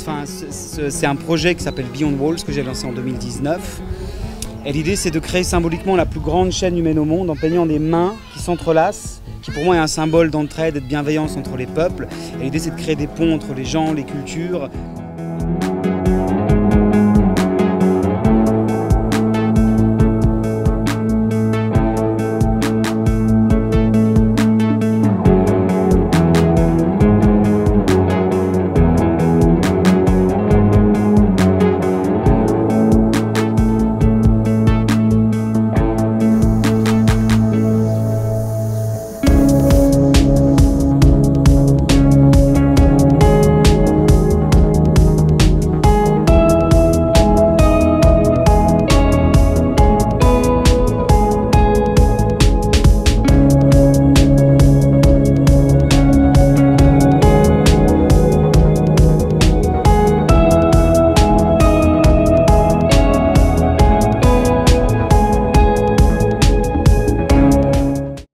c'est un projet qui s'appelle Beyond Walls que j'ai lancé en 2019. Et l'idée, c'est de créer symboliquement la plus grande chaîne humaine au monde en peignant des mains qui s'entrelacent, qui pour moi est un symbole d'entraide et de bienveillance entre les peuples. Et l'idée, c'est de créer des ponts entre les gens, les cultures.